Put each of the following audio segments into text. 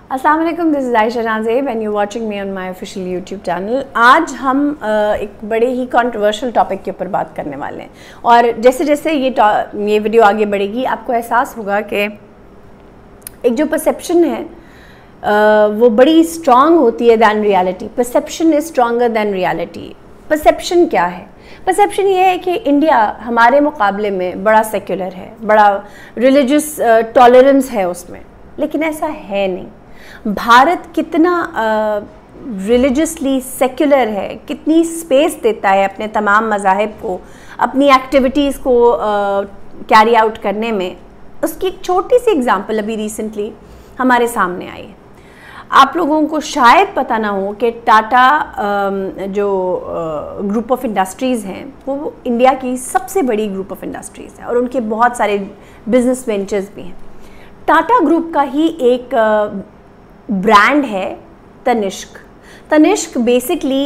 अस्सलाम वालेकुम, this is Ayesha Nazeb and you watching me on my official YouTube channel. आज हम एक बड़े ही कंट्रोवर्शियल टॉपिक के ऊपर बात करने वाले हैं और जैसे जैसे ये वीडियो आगे बढ़ेगी आपको एहसास होगा कि एक जो परसेप्शन है वो बड़ी स्ट्रॉन्ग होती है than reality. Perception is stronger than reality. Perception क्या है? परसेप्शन ये है कि इंडिया हमारे मुकाबले में बड़ा सेक्युलर है, बड़ा रिलीजियस टॉलरेंस है उसमें, लेकिन ऐसा है नहीं। भारत कितना रिलीजियसली सेक्युलर है, कितनी स्पेस देता है अपने तमाम मज़ाहिब को अपनी एक्टिविटीज़ को कैरी आउट करने में, उसकी एक छोटी सी एग्जांपल अभी रिसेंटली हमारे सामने आई है। आप लोगों को शायद पता ना हो कि टाटा जो ग्रुप ऑफ इंडस्ट्रीज़ हैं वो इंडिया की सबसे बड़ी ग्रुप ऑफ इंडस्ट्रीज़ है और उनके बहुत सारे बिजनेस वेंचर्स भी हैं। टाटा ग्रुप का ही एक ब्रांड है Tanishq. Tanishq basically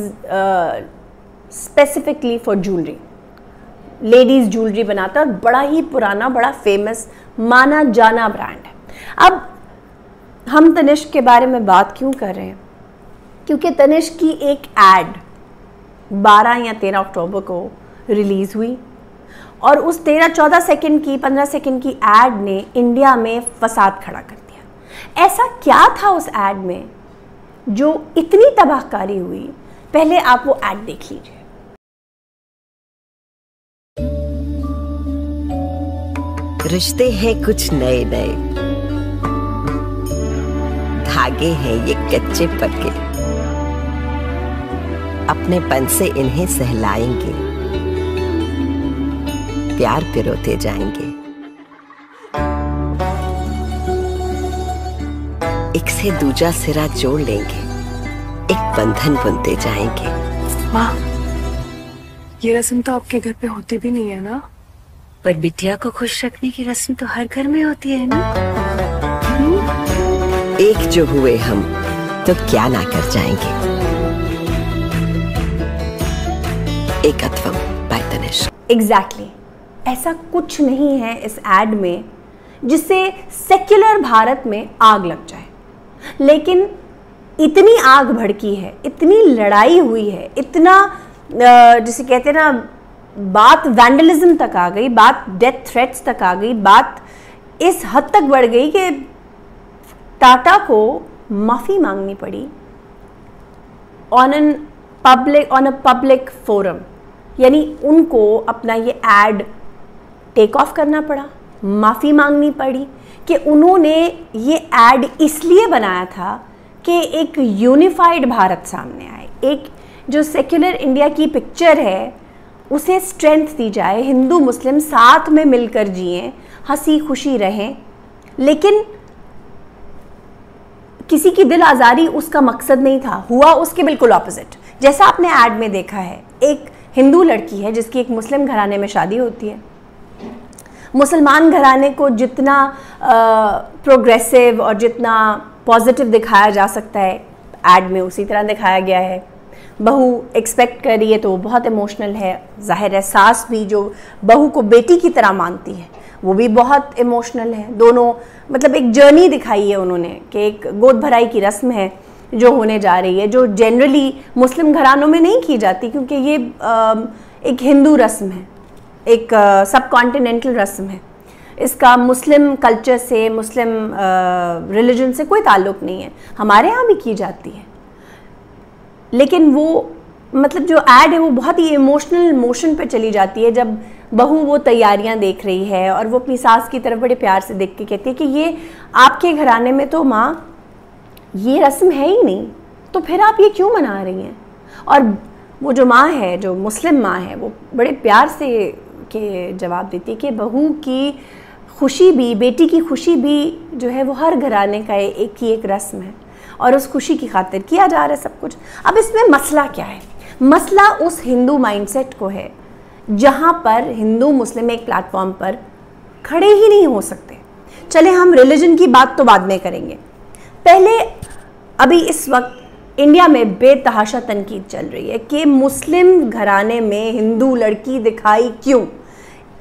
specifically for jewellery, ladies jewellery बनाता है और बड़ा ही पुराना, बड़ा फेमस, माना जाना ब्रांड है। अब हम तनिष्क के बारे में बात क्यों कर रहे हैं? क्योंकि तनिष्क की एक एड 12 या 13 अक्टूबर को रिलीज़ हुई और उस 13-14 सेकंड की 15 सेकंड की एड ने इंडिया में फसाद खड़ा कर दिया। ऐसा क्या था उस एड में जो इतनी तबाहकारी हुई? पहले आप वो एड देख लीजिए। रिश्ते हैं कुछ नए नए, धागे हैं ये कच्चे पक्के, अपनेपन से इन्हें सहलाएंगे, प्यार पिरोते जाएंगे, एक से दूजा सिरा जोड़ लेंगे, एक बंधन बुनते जाएंगे। माँ, ये रस्म तो आपके घर पे होती भी नहीं है ना? पर बिटिया को खुश रखने की रस्म तो हर घर में होती है ना। एक जो हुए हम तो क्या ना कर जाएंगे। एकत्वम बाय तनिष्क। एग्जैक्टली ऐसा कुछ नहीं है इस एड में जिससे सेक्युलर भारत में आग लग जाए, लेकिन इतनी आग भड़की है, इतनी लड़ाई हुई है, इतना जिसे कहते हैं ना, बात वैंडलिज्म तक आ गई, बात डेथ थ्रेट्स तक आ गई, बात इस हद तक बढ़ गई कि टाटा को माफ़ी मांगनी पड़ी ऑन अ पब्लिक फोरम। यानी उनको अपना ये एड टेक ऑफ करना पड़ा, माफ़ी मांगनी पड़ी कि उन्होंने ये एड इसलिए बनाया था कि एक यूनिफाइड भारत सामने आए, एक जो सेक्युलर इंडिया की पिक्चर है उसे स्ट्रेंथ दी जाए, हिंदू मुस्लिम साथ में मिलकर जिएं, हंसी खुशी रहें। लेकिन किसी की दिल आज़ारी उसका मकसद नहीं था, हुआ उसके बिल्कुल ऑपोजिट। जैसा आपने ऐड में देखा है, एक हिंदू लड़की है जिसकी एक मुस्लिम घराने में शादी होती है। मुसलमान घराने को जितना प्रोग्रेसिव और जितना पॉजिटिव दिखाया जा सकता है ऐड में उसी तरह दिखाया गया है। बहू एक्सपेक्ट कर रही है तो वो बहुत इमोशनल है, ज़ाहिर है। सास भी जो बहू को बेटी की तरह मानती है वो भी बहुत इमोशनल है। दोनों मतलब एक जर्नी दिखाई है उन्होंने कि एक गोद भराई की रस्म है जो होने जा रही है, जो जनरली मुस्लिम घरानों में नहीं की जाती, क्योंकि ये एक हिंदू रस्म है, एक सब कॉन्टिनेंटल रस्म है। इसका मुस्लिम कल्चर से, मुस्लिम रिलीजन से कोई ताल्लुक़ नहीं है। हमारे यहाँ भी की जाती है, लेकिन वो मतलब जो ऐड है वो बहुत ही इमोशनल मोशन पे चली जाती है। जब बहू वो तैयारियां देख रही है और वो अपनी सास की तरफ बड़े प्यार से देख के कहती है कि ये आपके घराने में तो माँ ये रस्म है ही नहीं, तो फिर आप ये क्यों मना रही हैं? और वो जो माँ है, जो मुस्लिम माँ है, वो बड़े प्यार से के जवाब देती है कि बहू की खुशी भी, बेटी की खुशी भी जो है वो हर घराने का एक ही एक रस्म है और उस खुशी की खातिर किया जा रहा है सब कुछ। अब इसमें मसला क्या है? मसला उस हिंदू माइंडसेट को है जहाँ पर हिंदू मुस्लिम एक प्लेटफॉर्म पर खड़े ही नहीं हो सकते। चले हम रिलीजन की बात तो बाद में करेंगे, पहले अभी इस वक्त इंडिया में बेतहाशा तनकीद चल रही है कि मुस्लिम घराने में हिंदू लड़की दिखाई क्यों।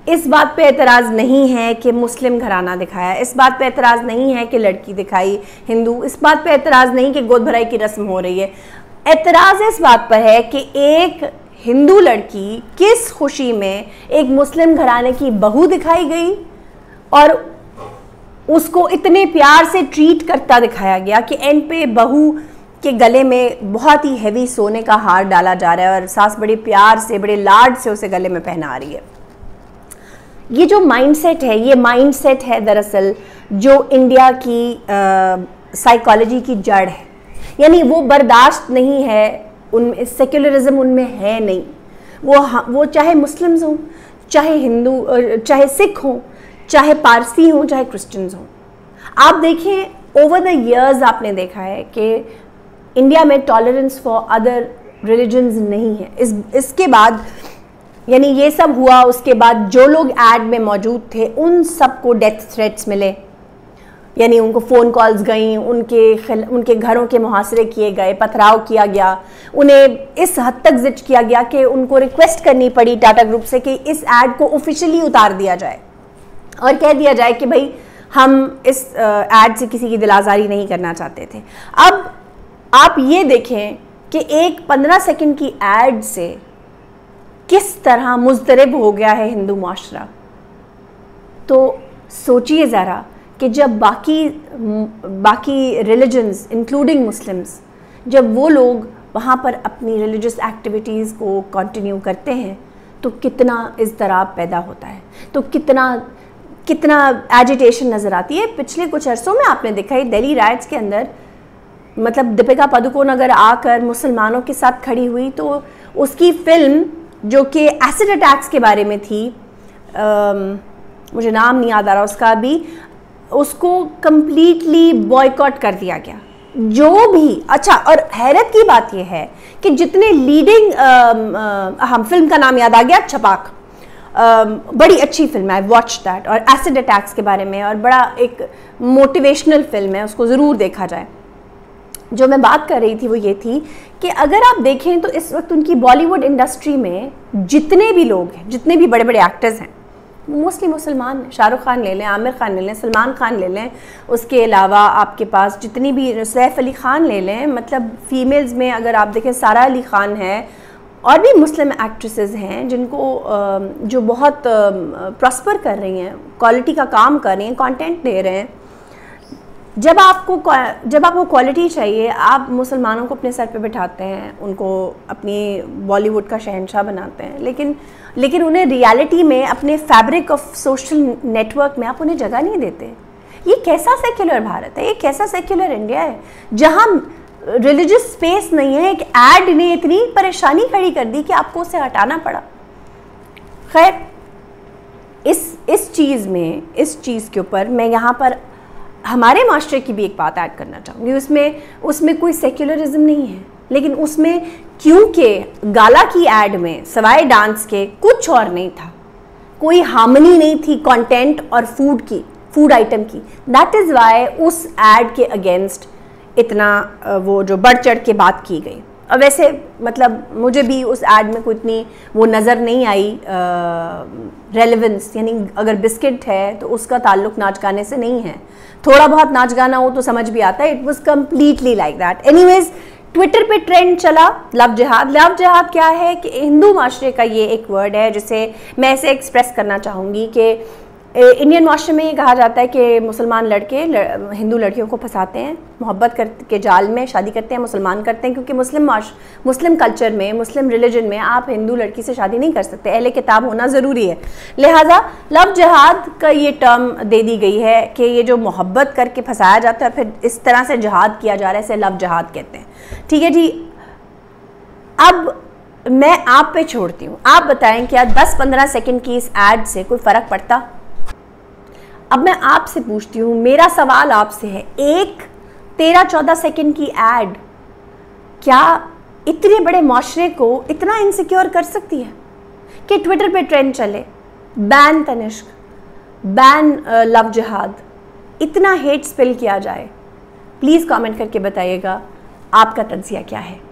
इस बात पे एतराज़ नहीं है कि मुस्लिम घराना दिखाया, इस बात पे एतराज़ नहीं है कि लड़की दिखाई हिंदू, इस बात पे एतराज़ नहीं कि गोद भराई की रस्म हो रही है। एतराज़ इस बात पर है कि एक हिंदू लड़की किस खुशी में एक मुस्लिम घराने की बहू दिखाई गई और उसको इतने प्यार से ट्रीट करता दिखाया गया कि एंड पे बहू के गले में बहुत ही हैवी सोने का हार डाला जा रहा है और सास बड़े प्यार से, बड़े लाड से उसे गले में पहना रही है। ये जो माइंडसेट है, ये माइंडसेट है दरअसल जो इंडिया की साइकोलॉजी की जड़ है। यानी वो बर्दाश्त नहीं है, उनमें सेक्युलरिज्म उनमें है नहीं। वो चाहे मुस्लिम्स हों, चाहे हिंदू, चाहे सिख हों, चाहे पारसी हों, चाहे क्रिश्चियंस हों। आप देखें ओवर द इयर्स आपने देखा है कि इंडिया में टॉलरेंस फॉर अदर रिलीजन्स नहीं है। इसके बाद यानी ये सब हुआ, उसके बाद जो लोग ऐड में मौजूद थे उन सबको डेथ थ्रेट्स मिले, यानी उनको फ़ोन कॉल्स गई, उनके घरों के मुहासरे किए गए, पथराव किया गया, उन्हें इस हद तक जिद किया गया कि उनको रिक्वेस्ट करनी पड़ी टाटा ग्रुप से कि इस ऐड को ऑफिशियली उतार दिया जाए और कह दिया जाए कि भाई हम इस ऐड से किसी की दिल आज़ारी नहीं करना चाहते थे। अब आप ये देखें कि एक 15 सेकंड की ऐड से किस तरह मुज़तरब हो गया है हिंदू माशरा। तो सोचिए ज़रा कि जब बाकी रिलीजन्स इंक्लूडिंग मुस्लिम्स, जब वो लोग वहाँ पर अपनी रिलीजियस एक्टिविटीज़ को कंटिन्यू करते हैं तो कितना इज़्तिराब पैदा होता है, तो कितना एजिटेशन नज़र आती है। पिछले कुछ अरसों में आपने देखा है दिल्ली राइट्स के अंदर, मतलब दीपिका पादुकोण अगर आकर मुसलमानों के साथ खड़ी हुई तो उसकी फ़िल्म जो कि एसिड अटैक्स के बारे में थी, मुझे नाम नहीं याद आ रहा उसका अभी, उसको कम्प्लीटली बॉयकॉट कर दिया गया। जो भी अच्छा, और हैरत की बात यह है कि जितने लीडिंग हम फिल्म का नाम याद आ गया, छपाक, बड़ी अच्छी फिल्म है, आई वॉच दैट, और एसिड अटैक्स के बारे में, और बड़ा एक मोटिवेशनल फिल्म है, उसको ज़रूर देखा जाए। जो मैं बात कर रही थी वो ये थी कि अगर आप देखें तो इस वक्त उनकी बॉलीवुड इंडस्ट्री में जितने भी लोग हैं, जितने भी बड़े बड़े एक्टर्स हैं, मोस्टली मुसलमान हैं। शाहरुख खान ले लें, आमिर खान ले लें, सलमान खान ले लें, उसके अलावा आपके पास जितनी भी, सैफ अली खान ले लें, मतलब फीमेल्स में अगर आप देखें सारा अली खान है, और भी मुस्लिम एक्ट्रेसेस हैं जिनको जो बहुत प्रॉस्पर कर रही हैं, क्वालिटी का काम कर रही हैं, कंटेंट दे रहे हैं। जब आपको क्वालिटी चाहिए, आप मुसलमानों को अपने सर पे बिठाते हैं, उनको अपनी बॉलीवुड का शहंशाह बनाते हैं, लेकिन उन्हें रियलिटी में अपने फैब्रिक ऑफ सोशल नेटवर्क में आप उन्हें जगह नहीं देते। ये कैसा सेक्युलर भारत है, ये कैसा सेक्युलर इंडिया है जहाँ रिलीजियस स्पेस नहीं है। एक ऐड ने इतनी परेशानी खड़ी कर दी कि आपको उसे हटाना पड़ा। खैर, इस चीज़ के ऊपर मैं यहाँ पर हमारे मास्टर की भी एक बात ऐड करना चाहूँगी। उसमें कोई सेक्युलरिज्म नहीं है, लेकिन उसमें क्योंकि गाला की ऐड में सवाए डांस के कुछ और नहीं था, कोई हार्मनी नहीं थी कंटेंट और फूड आइटम की, दैट इज़ वाई उस ऐड के अगेंस्ट इतना वो जो बढ़ चढ़ के बात की गई। और वैसे मतलब मुझे भी उस ऐड में कोई इतनी वो नज़र नहीं आई रेलेवेंस, यानी अगर बिस्किट है तो उसका ताल्लुक नाच गाने से नहीं है। थोड़ा बहुत नाच गाना हो तो समझ भी आता है, it was completely like that. Anyways, Twitter पे ट्रेंड चला लव जिहाद। लव जिहाद क्या है कि हिंदू माशरे का ये एक वर्ड है जिसे मैं ऐसे एक्सप्रेस करना चाहूँगी कि इंडियन माशरे में ये कहा जाता है कि मुसलमान लड़के हिंदू लड़कियों को फंसाते हैं, मोहब्बत के जाल में शादी करते हैं, मुसलमान करते हैं, क्योंकि मुस्लिम कल्चर में, मुस्लिम रिलीजन में आप हिंदू लड़की से शादी नहीं कर सकते, अहले किताब होना ज़रूरी है। लिहाजा लव जिहाद का ये टर्म दे दी गई है कि ये जो मोहब्बत करके फंसाया जाता है फिर इस तरह से जिहाद किया जा रहा है, इसे लव जिहाद कहते हैं। ठीक है जी, अब मैं आप पे छोड़ती हूँ, आप बताएं क्या 10-15 सेकेंड की इस ऐड से कोई फ़र्क पड़ता? अब मैं आपसे पूछती हूँ, मेरा सवाल आपसे है, एक 13-14 सेकेंड की ऐड क्या इतने बड़े माशरे को इतना इनसिक्योर कर सकती है कि ट्विटर पे ट्रेंड चले, बैन तनिष्क, बैन लव जिहाद, इतना हेट स्पिल किया जाए? प्लीज़ कमेंट करके बताइएगा आपका तज्जिया क्या है।